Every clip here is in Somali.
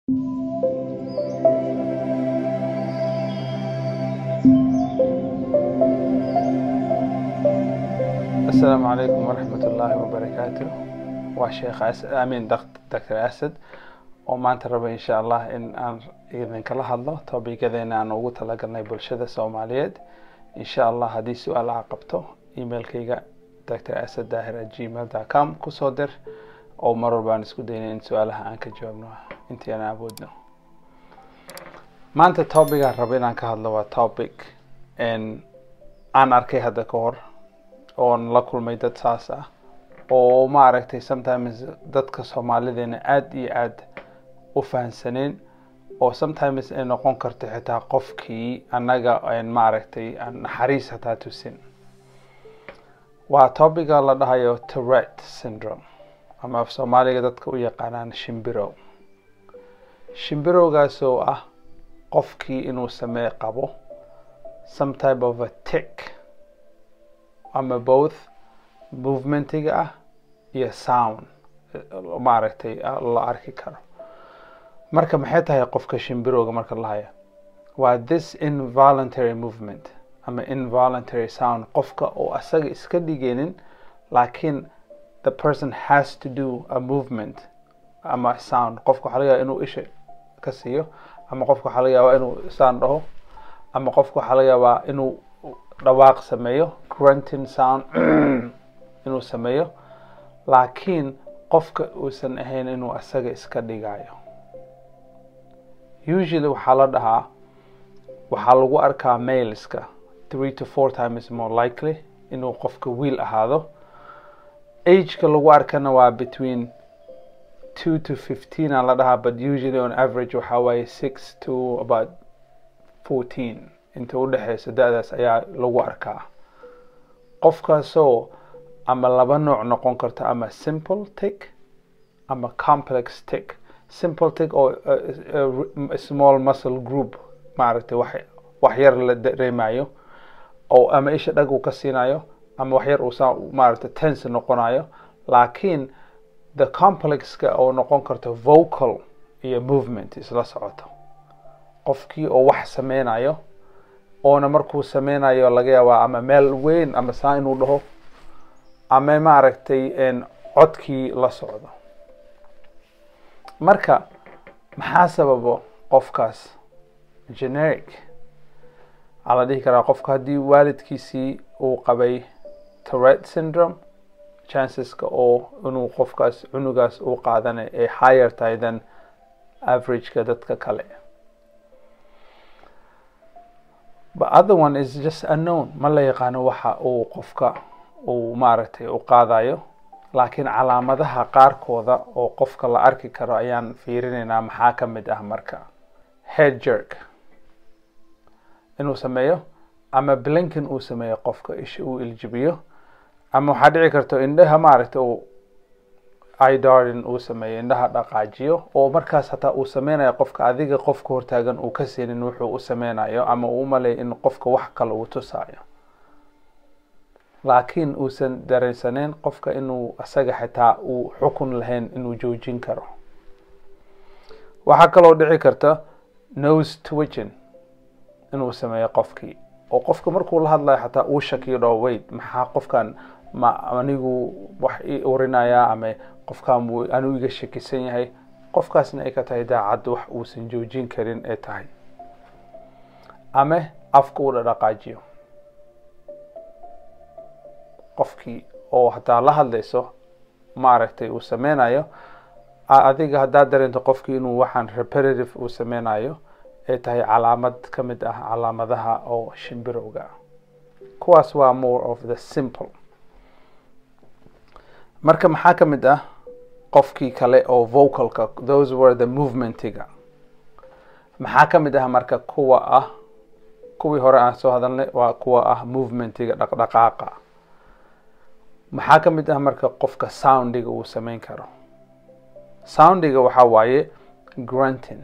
السلام عليكم ورحمة الله وبركاته. وشيخ أمين دكتور أسد وما أنت ربي إن شاء الله إن إذا كلا هذا طبيعي كذا إن أنا وقت لقنا بالشدة الصوماليات إن شاء الله هذه سؤال عقبته إيميل كيجا دكتور أسد @gmail.com كصدر أو مرة بانسكو ديني إن سؤالها عنك جوابنا أنتي أنا أبودنا ما أنت طبيعي ربنا كهذا هو طبيعي إن أنا أركي هذا كور oon la kulmay dad saas ah oo ma aragtay sometimes dadka Soomaalideena aad iyo aad u fahansaneen oo sometimes ay noqon karto xitaa qofkii anaga aan ma aragtay aan naxariis hataa tusin waa topiga la dhahayo Tourette Syndrome ama af Soomaaliga dadka u yaqaanaan shimbirow shimbirowgaas oo ah qofkii inuu sameey qabo some type of a tic ama both movementiga ah iyo sound ma aragtay la arki karo marka maxay tahay qofka shimbirowga marka la hayo waa this involuntary movement ama involuntary sound qofka oo asaga iska dhigeenin laakiin the person has to do a movement ama sound qofka waxa laga yaabaa inuu isha ka siiyo ama qofka waxa laga yaabaa inuu sound dhaho ama qofka waxa laga yaabaa inuu dhawaaq sameeyo grunting sound inuu sameeyo laakiin qofka uusan ahayn inuu asaga iska dhigayo usually waxa la dhahaa waxa lagu arkaa maleska 3 to 4 times more likely inuu qofka wiil ahaado age-ka lagu arkana waa between 2 to 15 aan la dhahaa but usually on average waxa waaye 6 to about 14 inta u dhaxaysa da'daas ayaa lagu arkaa qofkaasoo ama laba nooc noqon karta ama simple tic ama complex tic simple tic oo small muscle group maaragtay wax yar la dareemayo oo ama isha dhag uu ka siinayo ama wax yar uu maaragtay tense noqonayo laakiin the complex ka oo noqon karta vocal iyo movement isla socoto qofkii oo wax sameynayo oona markuu sameynayo laga yaabaa ama meel weyn ama saa inuu dhaho ama ma aragtay codkii la socdo marka maxaa sababo qofkaas generic ala dhihi karaa qofka haddii waalidkiisii uu qabay Tourette Syndrome chanceska oo inuu qofkaas cunugaas uu qaadana ay higher tahay than average-ka dadka kale. But other one is just unknown ma la yaqaano waxa uu qofka uu maaragtay u qaadayo laakiin calaamadaha qaarkooda oo qofka la arki karo ayaan fiirinaynaa maxaa ka mid ah marka head jerk inuu sameeyo ama blinking uu sameeyo qofka isha uu iljibiyo ama waxa dhici karto indhaha maaragtay uu eye darting uu sameeyo indhaha dhaqaajiyo oo markaas hataa uu sameynayo qofka adiga qofka hortaagan uu ka seenin wuxuu u sameynayo ama uu maleeyo in qofka wax kale uu tusaayo laakiin uusan dareensaneen qofka inuu asaga xitaa uu xukun lahayn inuu joojin karo waxa kaloo dhici karta nose twitching inuu sameeyo qofkii oo qofka markuu la hadlayo xataa uu shakiyo dhaw wait maxaa qofkan ma anigu wax ii urinaya ama qofkan uu anigu iga shakisan yahay qofkaasna ay ka tahay daacad wax uusan joojin karin ee tahay ama afka uu dhaqaajiyo qofkii oo hataa la hadlayso maaragtay uu sameynayo adiga hadaa dareento qofkii inuu waxaan repetitive uu sameynayo ee tahay calaamad ka mid ah calaamadaha oo shimbirowga kuwaas waa more of the simple marka maxaa ka mid ah qofkii kale oo vocalka those were the movementiga maxaa ka mid ah marka kuwii hore aan soo hadalnay waa kuwa ah movementiga dhaqdhaqaaqa maxaa ka mid ah marka qofka soundiga uu sameyn karo soundiga waxa waaye grunting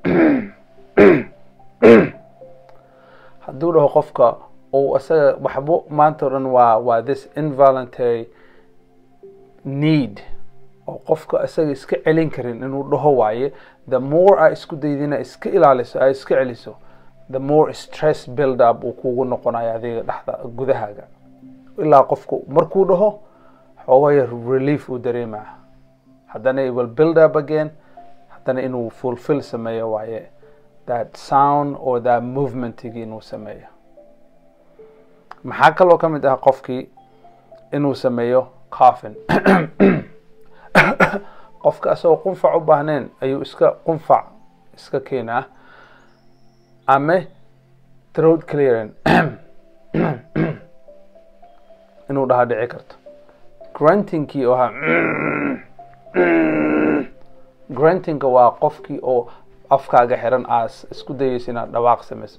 hadduu dhaho qofka oo asaga waxbo maanta dhan waa this involuntary need oo qofka asaga iska celin karin inuu dhaho waaye the more aa isku daydina iska ilaaliso aa iska celiso, the more stress build up uu kugu noqonayo adiga dhexda gudahaaga, ilaa qofku markuu dhaho xoogaya relief uu dareemaa, haddana it will build up again, haddana inuu fulfill sameeyo waaye that sound or that movementigi inuu sameeyo. maxaa kaloo ka mid ah qofkii inuu sameeyo coughing qofka asagoo qunfac u baahneen ayuu qunfac iska keenaa, ama throat clearing inuu dhaha dhici karto. gruntingkii oo ahaa gruntingka waa qofkii oo afkaaga xiran aas isku dayaysa inaad dhawaaq samayso.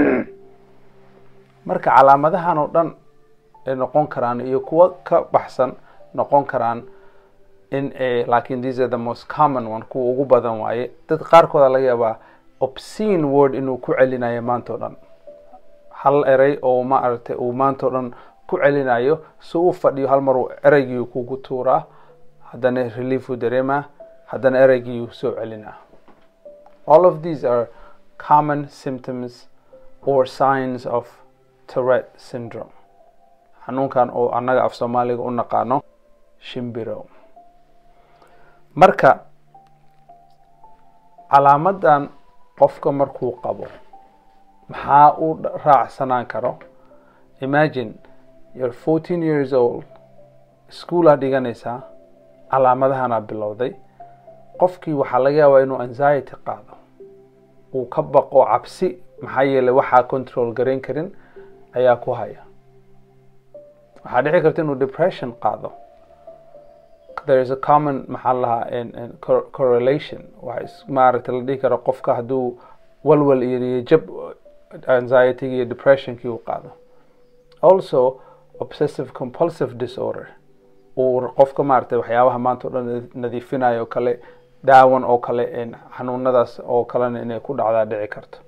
marka calaamadahan oo dhan ay noqon karaan iyo kuwa ka baxsan noqon karaan in laakiin these are the most common one, kuwa ugu badan waaye. dad qaarkooda laga yaabaa obscene word inuu ku celinayo maanta oo dhan, hal erey oo ma aragtay uu maanta oo dhan ku celinayo, si uu fadhiyo hal mar uu ereygii kugu tuuraa, haddana relief uu dareemaa, haddana ereygii uu soo celinaa. all of these are common symptoms or signs of Tourette Syndrome, xanuunkan oo annaga af Soomaaliga u naqaano shimbiro. marka calaamadan qofka markuu qabo maxaa uu raacsanaan karo? imagine you're 14 years old, school aad dhiganaysaa, calaamadahana bilowday. qofkii waxaa laga yaabaa inuu anxiety qaado, uu ka baqo cabsi, maxaa yeelay waxaa control garayn karin ayaa ku haya. waxaa dhici karta inuu depression qaado. there is a common maxaa lahaa correlation, maaragta la dhihi karo qofka hadduu walwal iyo jab anxiety iyo depressionkii uu qaado. also obsessive compulsive disorder, uu qofka maaragtay waxyaabaha maanta oo dhan nadiifinayo kale, daawan oo kale, xanuunadaas oo kalena inay ku dhacdaa dhici karto.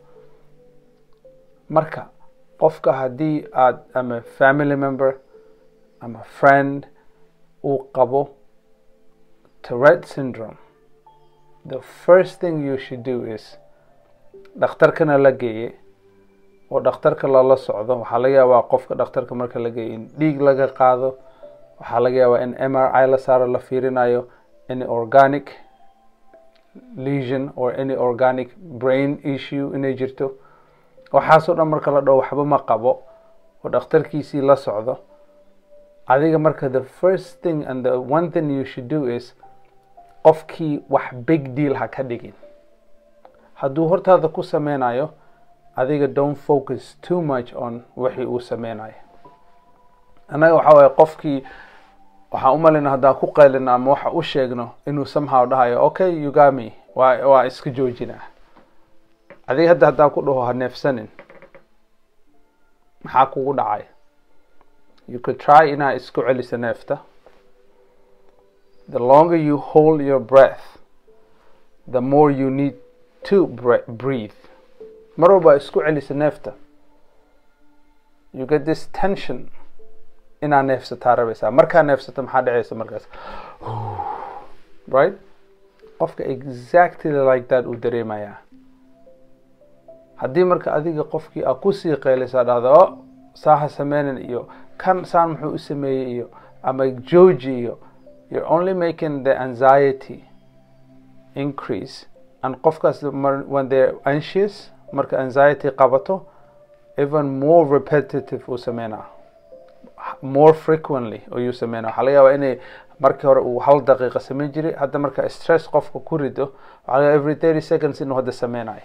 marka qofka haddii aad ama family member ama friend uu qabo Tourette Syndrome, the first thing you should do is dhakhtarkana la geeye oo dhakhtarka lala socdo. waxaa laga yaabaa qofka dhakhtarka marka la geeye in dhiig laga qaado, waxaa laga yaabaa in MRI la saaro, la fiirinayo any organic lesion or any organic brain issue inay jirto. waxaasoo dhan marka la dhaho waxba ma qabo oo dhakhtarkiisii la socdo, adiga marka the first thing and the one thing you should do is qofkii wax big deal ha ka dhigin. hadduu hortaada ku sameynayo, adiga don't focus too much on wixii uu sameynayo. annaga waxaa waaye qofkii waxaan u malayna haddaan ku qaylina ama waxa u sheegno inuu somehow dhahayo okay you got me, waa iska joojinaa. adiga hadda haddaan ku dhaho ha neefsanin, maxaa kugu dhacay? you could try inaa isku celiso neefta. the longer you hold your breath, the more you need to breathe. mar walba isku celiso neefta, you get this tension inaa neefsataa rabaysaa. markaa neefsata maxaa dhacaysa markaas? right? qofka exactly like that uu dareemayaa. haddii marka adiga qofkii aa kusii qaylaysaa dhahdo o saaha sameynin iyo kan saan muxuu u sameeyey iyo ama jooji iyo, you're only making the anxiety increase. and qofkaas when they're anxious, marka anxiety qabato, even more repetitive uu sameynaa, more frequently ayuu sameynaa. waxaa laga yaabaa inay markii hore uu hal daqiiqa sameyn jiray, hadda marka stress qofka ku rido waxaa laga yaabaa every 30 seconds inuu hadda sameynayo.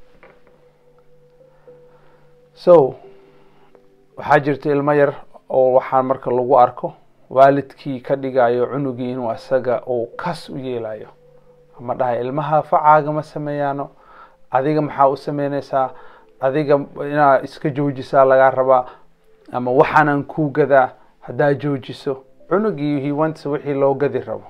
so waxaa jirta ilmo yar oo waxaa marka lagu arko waalidkii ka dhigayo cunugii inuu asaga uu kas u yeelayo, ama dhahay ilmaha facaaga ma sameeyaano, adiga maxaa u sameynaysaa, adiga inaa iska joojisaa lagaa rabaa, ama waxaanan kuu gadaa haddaa joojiso. cunugii he wants wixii loo gadi rabo,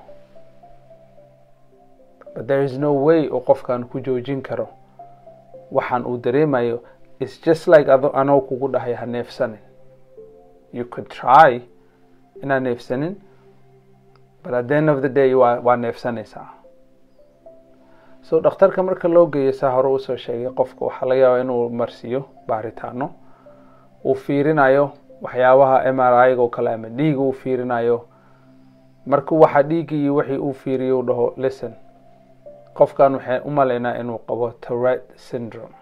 but there is no way oo qofkan ku joojin karo waxaan uu dareemayo. it's just like anoo kugu dhahay ha neefsanin. you could try inaa neefsanin, but at the end of the day waa neefsanaysaa. so dhakhtarka marka loo geeyo saa hore usoo sheegay qofka waxaa laga yaabaa inuu marsiiyo baaritaano uu fiirinayo waxyaabaha MRI-ga oo kale ama dhiiga uu fiirinayo markuu waxa dhiiga iyo wixii uu fiiriyo uu dhaho listen qofkan waxay u maleynaa inuu qabo Tourette Syndrome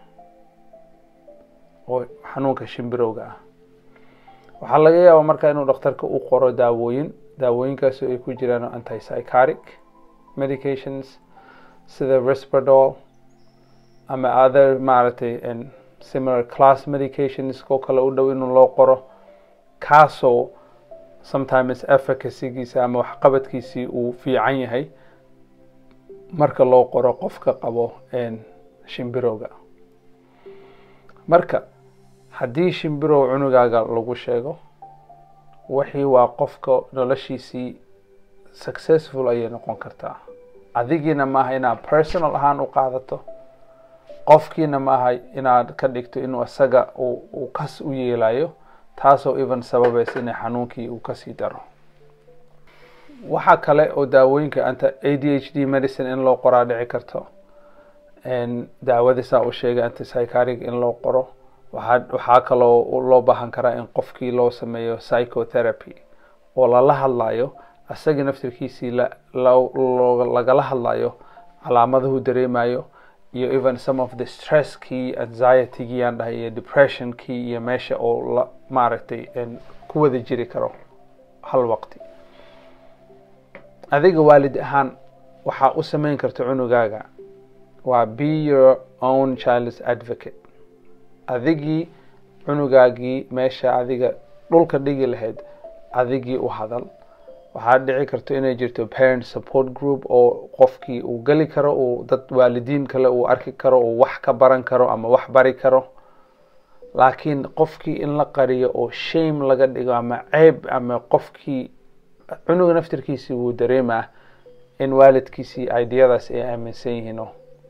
oo xanuunka shimbirowga ah waxaa laga yaabaa marka inuu dhakhtarka u qoro daawooyinkaas oo ay ku jiraan antipsychotic medications sida Risperdal ama other maaragtay similar class medications oo kale u dhow inuu loo qoro kaasoo sometimes efficacy-giisa ama waxqabadkiisii uu fiican yahay marka loo qoro qofka qabo shimbirowga marka haddii shimbirow cunugaaga lagu sheego wixii waa qofka noloshiisii successful ayay noqon kartaa adigiina maaha inaad personal ahaan u qaadato qofkiina maaha inaad ka dhigto inuu isaga uu kas u yeelayo taasoo even sababaysa in xanuunkii uu kasii daro waxa kale oo daawooyinka ADHD medicine in loo qoraa dhici karto daawada saa u sheegay antipsychotic in loo qoro waxaa kaloo loo baahan karaa in qofkii loo sameeyo psychotherapy oo lala hadlayo asaga naftirkiisii lagala hadlayo calaamadahu dareemayo iyo even some of the stresskii anxiety-gii aan dhahay iyo depression-kii iyo meesha oo maaragtay ku wada jiri karo hal waqti adiga waalid ahaan waxaa u samayn karta cunugaaga waa be your own child's advocate adigii cunugaagii meesha adiga dhulka dhigi lahayd adigii u hadal waxaa dhici karto inay jirto parent support group oo qofkii uu gali karo uu dad waalidiin kale uu arki karo uu wax ka baran karo ama wax bari karo laakiin qofkii in la qariyo oo shame laga dhigo ama ceeb ama qofkii cunuga naftirkiisii wuu dareemaa in waalidkiisii ideyadaas ay aaminsan yihiin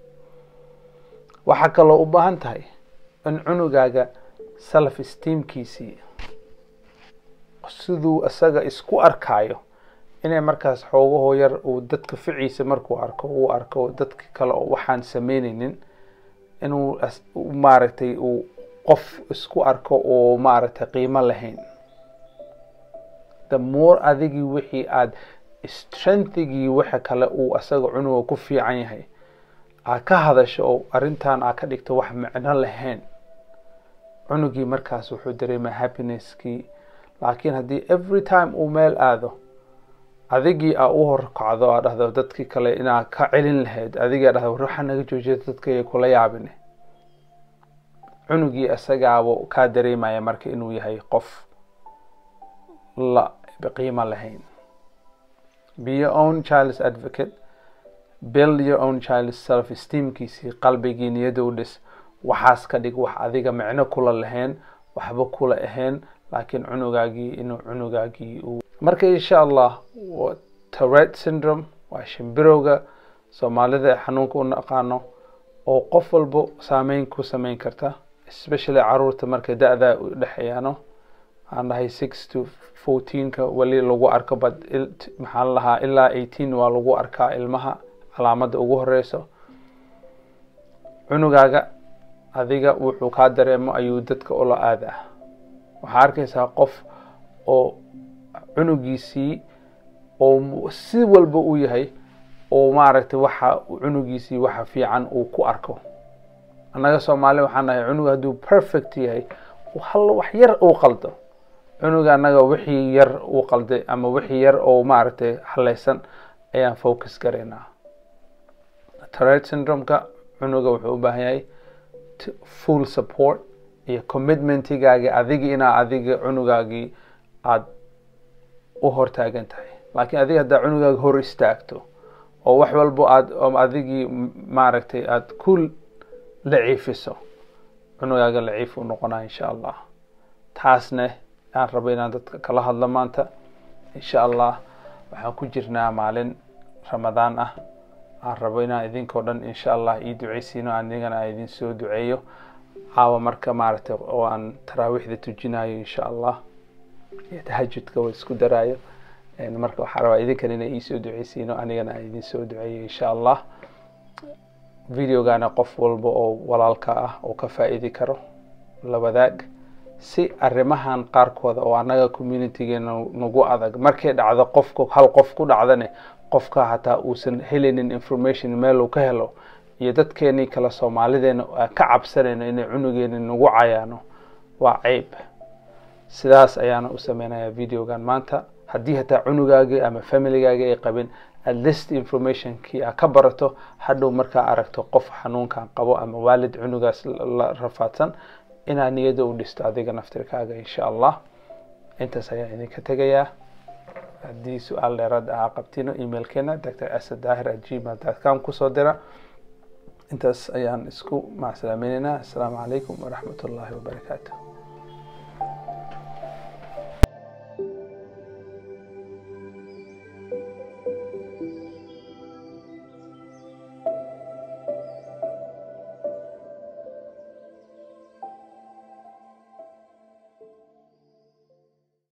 waxaa kaloo u baahan tahay in cunugaaga self esteemkiisii siduu isaga isku arkayo inay markaas xoogahoo yar uu dadka ficiisa markuu arko dadka kale oo waxaan sameynaynin inuu maaragtay uu qof isku arko oo maaragtay qiimo lahayn the more adigii wixii aad strengthigii waxa kale uu asaga cunuga ku fiican yahay aad ka hadasho oo arrintan aad ka dhigto wax macno lahayn cunugii markaas wuxuu dareemaa happiness-kii laakiin haddii every time uu meel aado adigii aa u horkacdo aa dhahdo dadkii kale inaad ka celin lahayd adigii aa dhahdo waxaa naga joojiya dadkay kula yaabine cunugii isagaaba kaa dareemaya marka inuu yahay qof la qiimo lahayn be your own child's advocate build your own child's self esteemkiisii qalbigii niyada u dhis waxaas ka dhig wax adiga macno kula lahayn waxba kula ahayn laakiin cunugaagii uu marka insha Allah Tourette Syndrome waa shimbirowga Soomaalida xanuunka u naqaano oo qof walbo saameyn ku samayn karta especially caruurta marka da'da u dhaxeeyano aan dhahay 6 to 14 ka wali lagu arko maxaa lahaa ilaa 18 waa lagu arkaa ilmaha calaamada ugu horeyso cunugaaga adiga wuxuu ka dareemo ayuu dadka ula aadaa waxaa arkaysaa qof oo cunugiisii oo si walba uu yahay oo maaragtay waxa cunugiisii waxa fiican uu ku arko annaga Soomaali waxaan nahay cunuga haduu perfect yahay hal wax yar uu qaldo cunuga annaga wixii yar uu qalday ama wixii yar oo maaragtay halaysan ayaan focus gareynaa Tourette Syndrome-ka cunuga wuxuu u baahan yahay full support iyo commitmentigaaga adiga cunugaagii aad u hortaagan tahay laakiin adiga hadaa cunugaaga hor istaagto oo wax walbo aad adigii maaragtay aad ku laciifiso cunugaaga laciif u noqonaa insha Allah taasna aan rabo inaan dadka kala hadlo maanta insha Allah waxaan ku jirnaa maalin Ramadaan ah aan rabo inaan idinkoo dhan insha Allah ii duceysiino anigana idin soo duceeyo caawa marka maaragtay oo aan taraawixda tujinayo insha Allah iyo tahajjudka oo isku daraayo marka waxaan rabaa idinkan inay ii soo duceysiino anigana idin soo duceeyo insha Allah videogana qof walba oo walaalka ah oo ka faa'iidi karo la wadaag si arrimahan qaarkooda oo anaga communitygeena nagu adag markay dhacdo hal qof ku dhacdane qofka hataa uusan helinin information meel uu ka helo iyo dadkeenii kala Soomaalideena ka cabsanayno inay cunugeena nagu cayaano waa ceeb sidaas ayaana u sameynaya videogan maanta haddii hataa cunugaaga ama familygaaga ay qabin at least information ki ka barato hadhow markaa aragto qof xanuunkan qabo ama waalid cunugaas la rafaadsan inaa niyada u dhisto adiga naftirkaaga insha Allah intaas ayaa idinka tagayaa haddii su'aal dheeraad ah qabtino emailkeena dr.asadahir@gmail.com kusoo dira intaas ayaan isku macsalaameynaa. Assalaamu calaykum waraxmatullaahi wabarakaatuh.